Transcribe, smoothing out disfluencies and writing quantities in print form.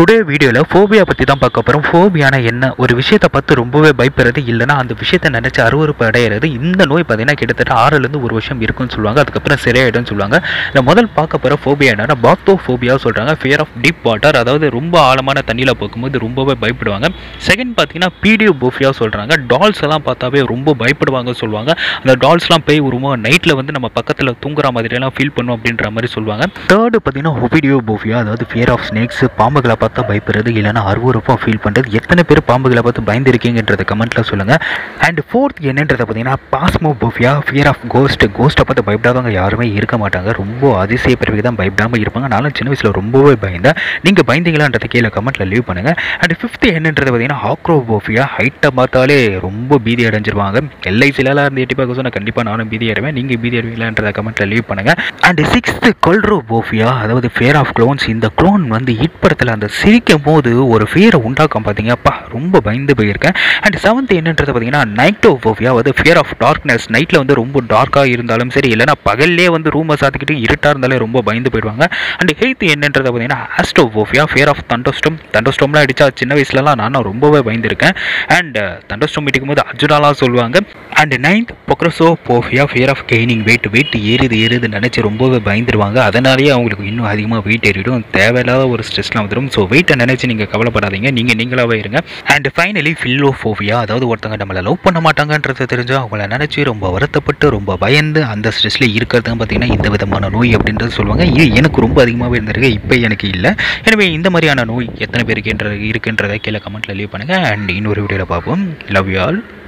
Today வீடியோவில் phobia பற்றி தான் பார்க்க போகிறோம். ஃபோபியானா என்ன? ஒரு விஷயத்தை பார்த்து ரொம்பவே பயப்படுறது, இல்லைனா அந்த விஷயத்தை நினச்சி அருவருப்பு அடையிறது. இந்த நோய் பார்த்தீங்கன்னா கிட்டத்தட்ட 6லேருந்து 1 வருஷம் இருக்குன்னு சொல்லுவாங்க. அதுக்கப்புறம் சரியாயிடும்னு சொல்லுவாங்க. இந்த முதல் பார்க்க போகிற ஃபோபியா என்னன்னா பாக்டோஃபோபியா சொல்கிறாங்க. ஃபியர் ஆஃப் டீப் வாட்டர், அதாவது ரொம்ப ஆழமான தண்ணியில் போகும்போது ரொம்பவே பயப்படுவாங்க. செகண்ட் பார்த்தீங்கன்னா பீடியோபோஃபியா சொல்கிறாங்க. டால்ஸ் எல்லாம் பார்த்தாவே ரொம்ப பயப்படுவாங்க சொல்லுவாங்க. அந்த டால்ஸ்லாம் பேய் உருவம் நைட்டில் வந்து நம்ம பக்கத்தில் தூங்குற மாதிரியெல்லாம் ஃபீல் பண்ணும் அப்படின்ற மாதிரி சொல்லுவாங்க. தேர்டு பார்த்தீங்கன்னா ஒபிடியோபோஃபியா, அதாவது ஃபியர் ஆஃப் ஸ்னேக்ஸ், பாம்புகளை பார்த்தா பயப்படுறது, இல்லைனா அருவருப்பாக ஃபீல் பண்ணுறது. எத்தனை பேர் பாம்புகளை பார்த்து பயந்துருக்கீங்கன்றத கமெண்ட்டில் சொல்லுங்கள். அண்ட் ஃபோர்த் என்னன்றதை பார்த்தீங்கன்னா பாஸ்மோபோஃபியா, ஃபியர் ஆஃப் கோஸ்ட்டை பார்த்து பயப்படாதவங்க யாருமே இருக்க மாட்டாங்க. ரொம்ப அதிசய பிறகு தான் பயப்படாமல் இருப்பாங்க. நானும் சின்ன வயசில் ரொம்பவே பயந்தேன். நீங்கள் பயந்தீங்களான்றதை கீழே கமெண்ட்டில் லீவ் பண்ணுங்கள். அண்ட் ஃபிஃப்த் என்னன்றது பார்த்தீங்கன்னா ஆக்ரோபோஃபியா. ஹைட்டை பார்த்தாலே ரொம்ப பீதி அடைஞ்சிருவாங்க. எல்ஐசிலாம் இருந்து எட்டி பார்க்க சொன்னால் கண்டிப்பாக நானும் பீதி அடைவேன். நீங்கள் பீதி அடைவீங்களான்றதை கமெண்ட்டில் லீவ் பண்ணுங்கள். அண்ட் சிக்ஸ்த்து கொல்ரோபோஃபியா, அதாவது ஃபியர் ஆஃப் க்ளோன்ஸ். இந்த க்ளோன் வந்து ஹிட் படத்தில் அந்த சிரிக்கும் போது ஒரு ஃபியரை உண்டாக்கும் பார்த்தீங்கப்பா, ரொம்ப பயந்து போயிருக்கேன். அண்ட் செவன்த் என்னன்றது பார்த்தீங்கன்னா நைட்டோபோஃபியா, அதாவது ஃபியர் ஆஃப் டார்க்னஸ். நைட்டில் வந்து ரொம்ப டார்க்காக இருந்தாலும் சரி, இல்லைனா பகல்லே வந்து ரூமை சாத்திக்கிட்டு இருட்டாக இருந்தாலே ரொம்ப பயந்து போயிடுவாங்க. அண்ட் எய்த் என்னன்றது பார்த்தீங்கன்னா ஆஸ்ட்ரோபோஃபியா, ஃபியர் ஆஃப் தண்டோஸ்டம். தண்டோஸ்டம்லாம் அடித்தா சின்ன வயசுலலாம் நானும் ரொம்பவே பயந்துருக்கேன். அண்ட் தண்டோஸ்டம் இடிக்கும் போது அர்ஜுனாலாம் சொல்லுவாங்க. And ninth pocrescophobia, fear of gaining weight. Weight ஏறுது நினச்சி ரொம்பவே பயந்துருவாங்க. அதனாலேயே அவங்களுக்கு இன்னும் அதிகமாக வெயிட் ஏறிடும். தேவையில்லாத ஒரு ஸ்ட்ரெஸ்லாம் வந்துடும். ஸோ வெயிட்டை நினச்சி நீங்கள் கவலைப்படாதீங்க, நீங்களாகவே இருங்க. அண்ட் ஃபைனலி ஃபில்லோஃபோபியா, அதாவது ஒருத்தங்க நம்மளை லவ் பண்ண மாட்டாங்கன்றது தெரிஞ்சால் அவங்கள நினச்சி ரொம்ப வருத்தப்பட்டு ரொம்ப பயந்து அந்த ஸ்ட்ரெஸ்ஸில் இருக்கிறதுங்க பார்த்தீங்கன்னா இந்த விதமான நோய் அப்படின்றது சொல்லுவாங்க. இது எனக்கு ரொம்ப அதிகமாகவே இருந்திருக்கு, இப்போ எனக்கு இல்லை. எனவே இந்த மாதிரியான நோய் எத்தனை பேருக்கு இருக்குன்றதை கீழே கமெண்ட்டில் லீவ் பண்ணுங்கள். அண்ட் இன்னொரு வீடியோவில் பார்ப்போம். Love you all.